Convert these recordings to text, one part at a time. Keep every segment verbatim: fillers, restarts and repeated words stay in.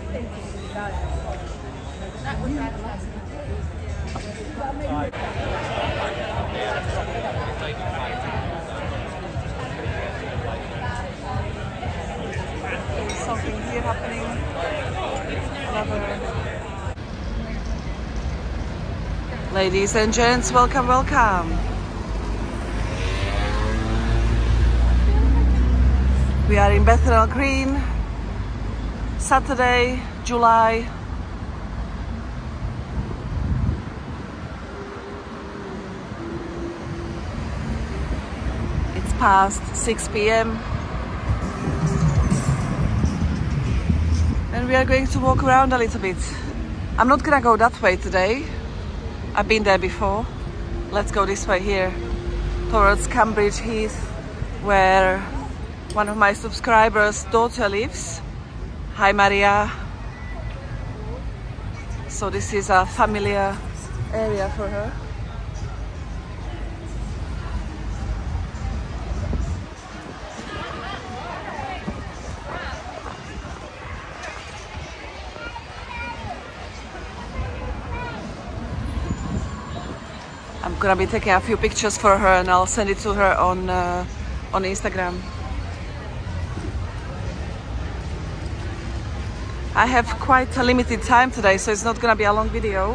There's something here happening. Another. Ladies and gents, welcome, welcome. We are in Bethnal Green, Saturday, July. It's past six p m and we are going to walk around a little bit. I'm not gonna go that way today. I've been there before. Let's go this way here, towards Cambridge Heath, where one of my subscribers' daughter lives. Hi Maria. So this is a familiar area for her. I'm gonna be taking a few pictures for her and I'll send it to her on uh, on Instagram. I have quite a limited time today, so it's not gonna be a long video.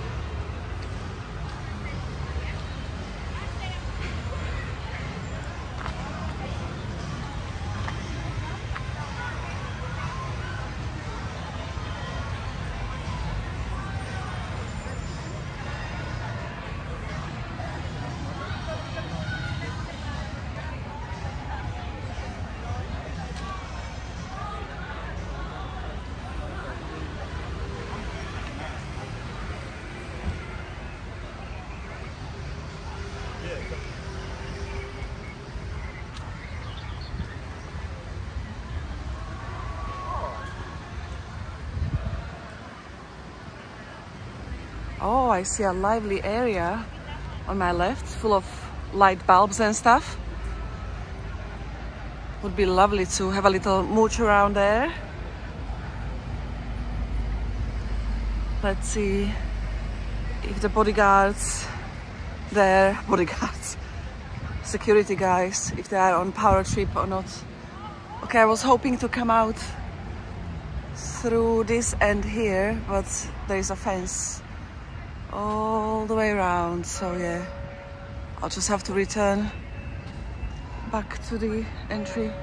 Oh, I see a lively area on my left, full of light bulbs and stuff. Would be lovely to have a little mooch around there. Let's see if the bodyguards there, bodyguards, security guys, if they are on power trip or not. Okay, I was hoping to come out through this end here, but there is a fence all the way around, so yeah, I'll just have to return back to the entry.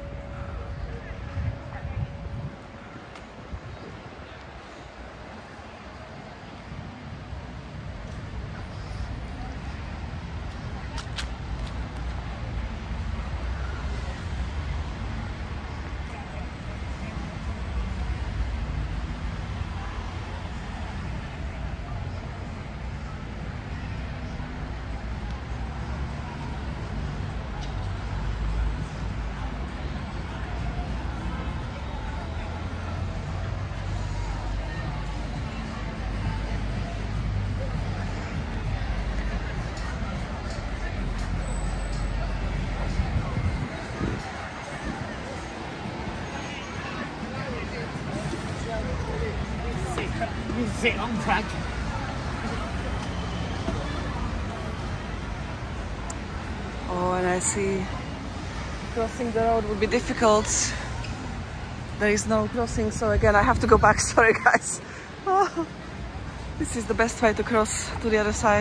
Sit on track. Oh, and I see crossing the road would be difficult. There is no crossing, so again I have to go back. Sorry guys. Oh, this is the best way to cross to the other side.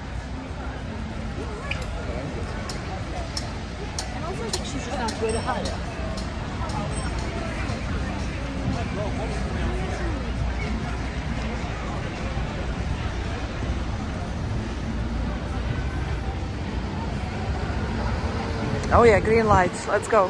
And also I think she's just not way to hide. Oh yeah, green lights. Let's go.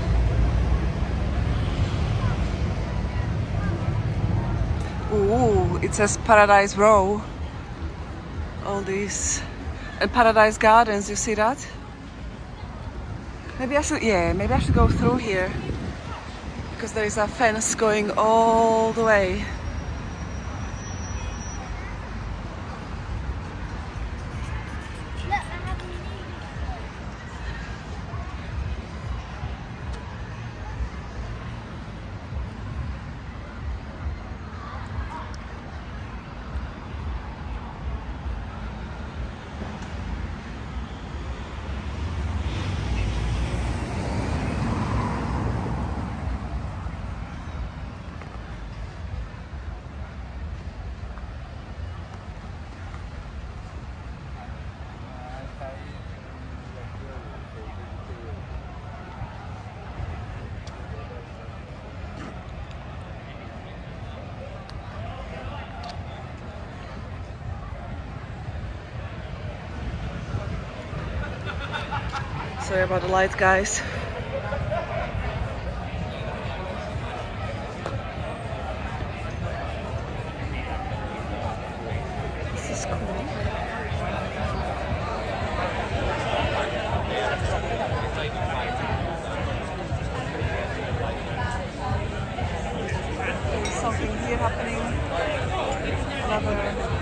Ooh, it says Paradise Row. All these, and Paradise Gardens, you see that? Maybe I should, yeah, maybe I should go through here, because there is a fence going all the way. Sorry about the light, guys. This is cool. There's something here happening. Another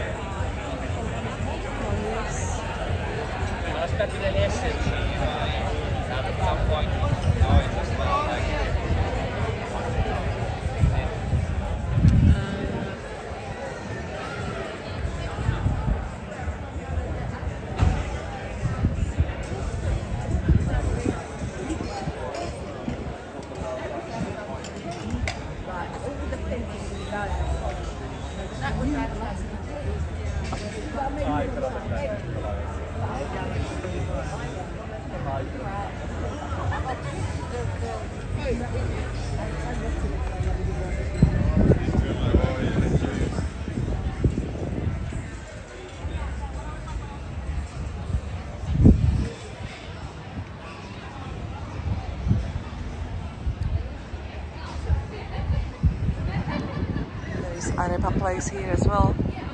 Arepa place here as well.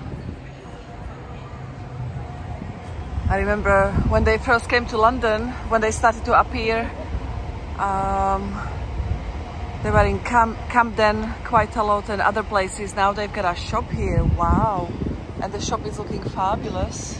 I remember when they first came to London, when they started to appear, um, they were in Cam Camden quite a lot and other places. Now they've got a shop here, wow! And the shop is looking fabulous.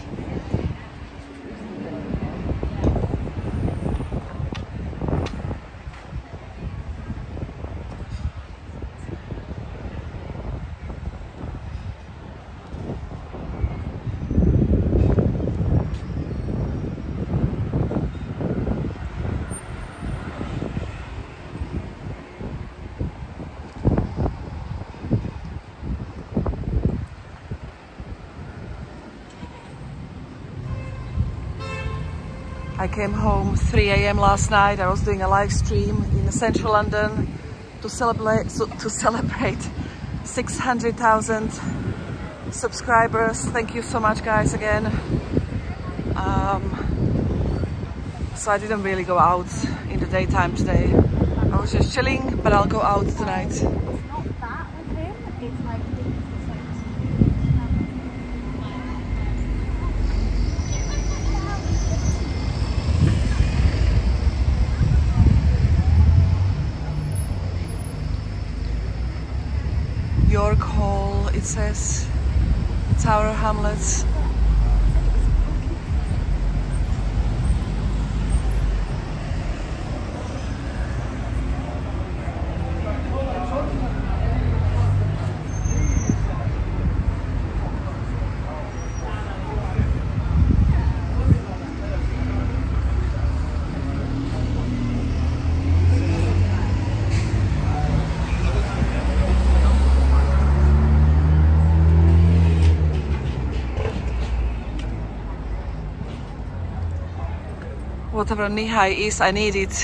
I came home three A M last night. I was doing a live stream in central London to celebrate to celebrate six hundred thousand subscribers. Thank you so much, guys, again. Um, so I didn't really go out in the daytime today. I was just chilling, but I'll go out tonight. York Hall, it says, Tower Hamlets. Whatever knee-high is, I need it.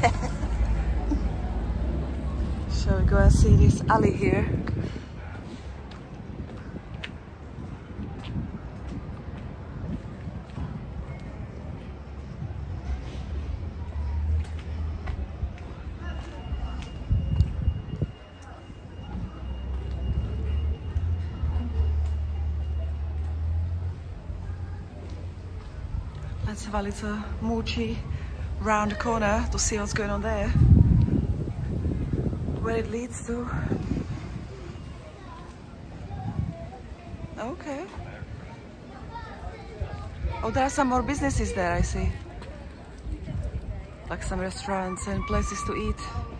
Shall we go and see this alley here? Let's have a little moochie round the corner to see what's going on there. Where it leads to. Okay. Oh, there are some more businesses there, I see. Like some restaurants and places to eat.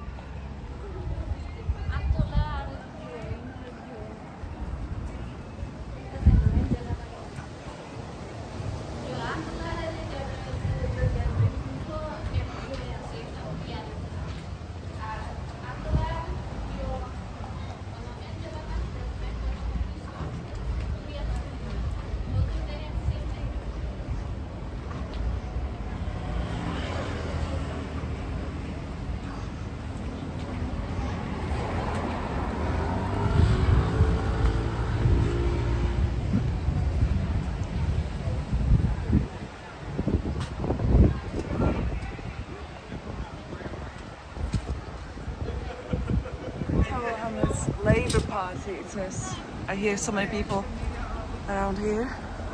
Labour Party, it says. I hear so many people around here.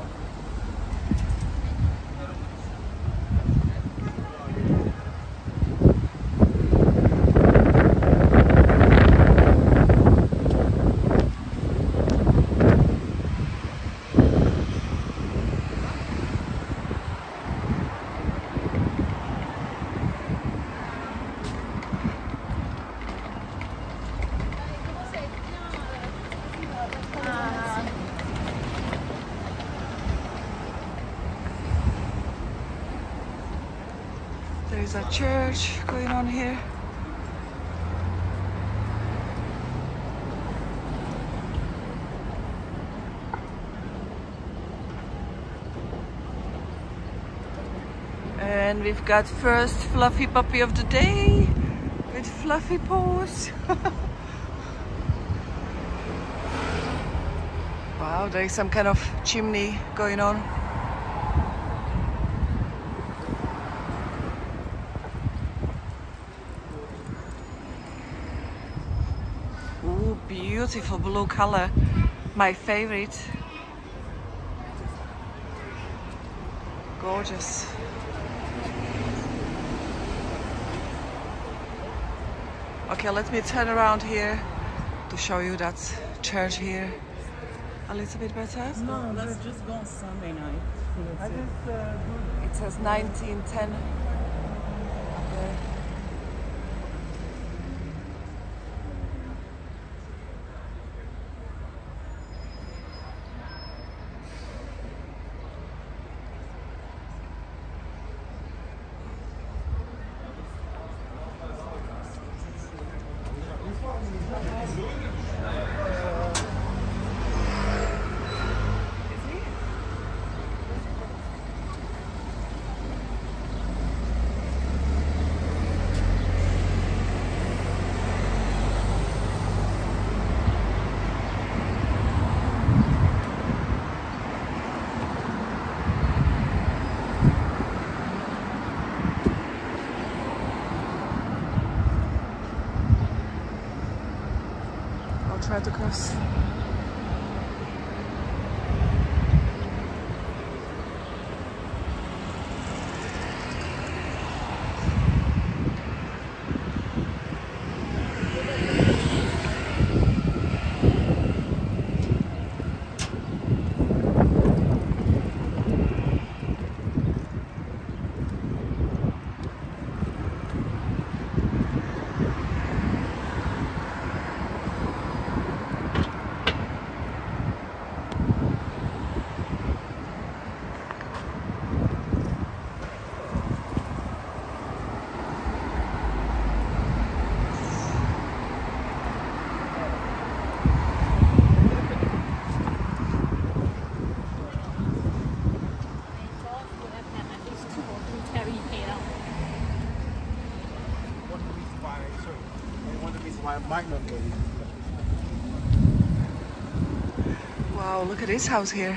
There's a church going on here. And we've got first fluffy puppy of the day with fluffy paws. Wow, there's some kind of chimney going on. Ooh, beautiful blue color, my favorite. Gorgeous. Okay, let me turn around here to show you that church here a little bit better. No, let's just go on Sunday night. I just, uh, it says nineteen ten. Okay. Try to cross. Wow, look at this house here.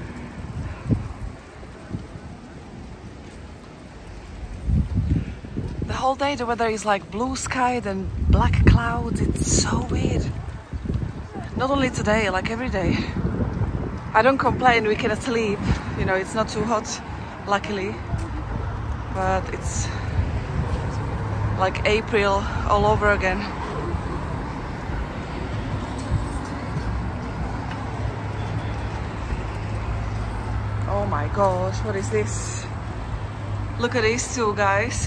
The whole day the weather is like blue sky then black clouds. It's so weird. Not only today, like every day. I don't complain, we can sleep. You know, it's not too hot. luckily, but it's like April all over again. Oh my gosh, what is this? Look at these two guys.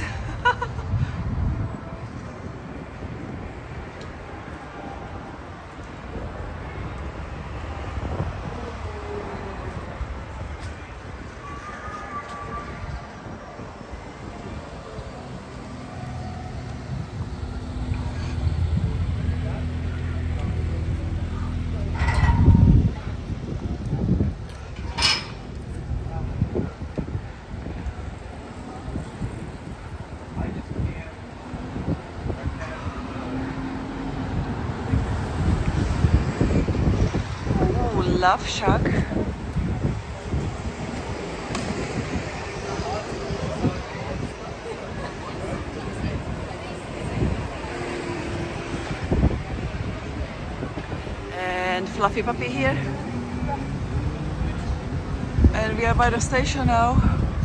Love shack. And Fluffy Puppy here. And we are by the station now.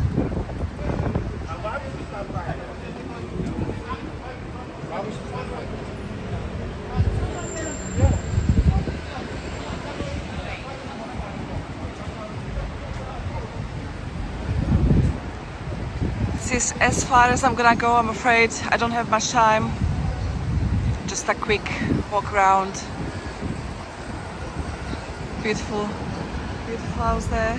This is as far as I'm gonna go, I'm afraid. I don't have much time. Just a quick walk around. Beautiful, beautiful house there.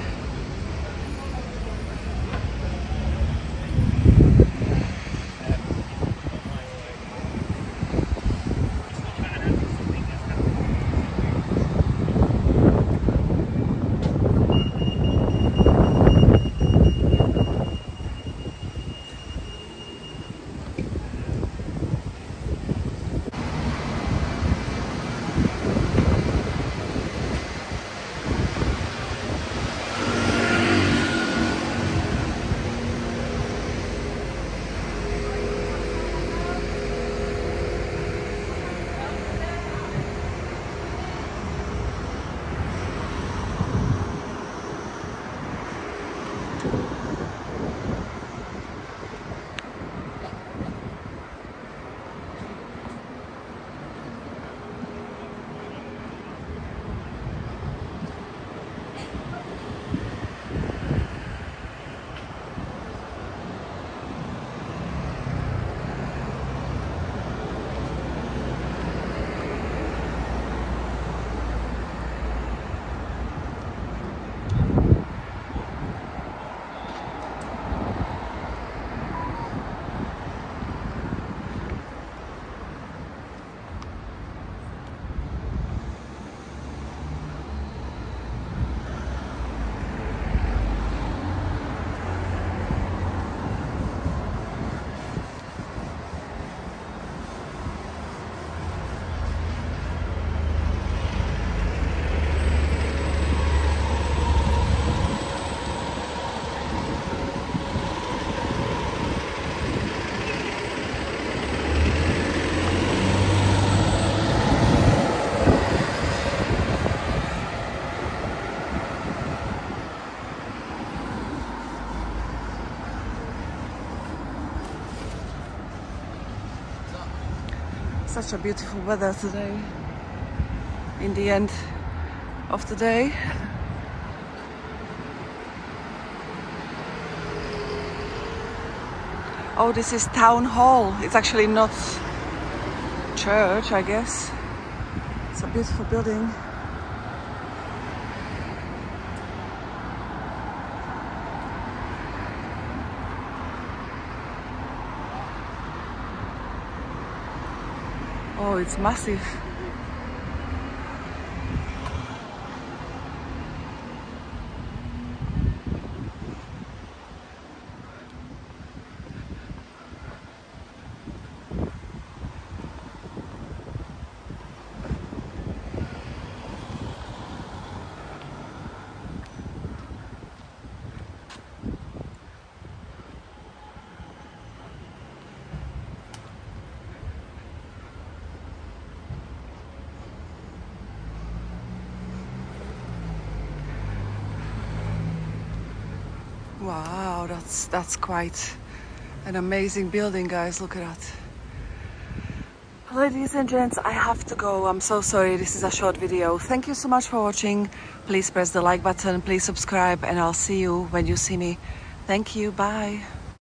Such a beautiful weather today, in the end of the day. Oh, this is Town Hall. It's actually not church, I guess. It's a beautiful building. Oh, it's massive. Wow, that's that's quite an amazing building, guys. Look at that. Ladies and gents, I have to go. I'm so sorry, this is a short video. Thank you so much for watching. Please press the like button, please subscribe, and I'll see you when you see me. Thank you, bye.